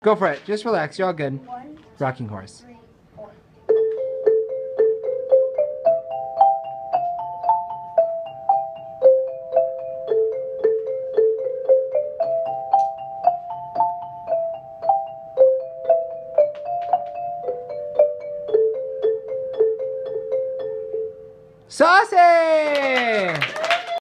Go for it. Just relax. You're all good. Rocking horse. Saucy!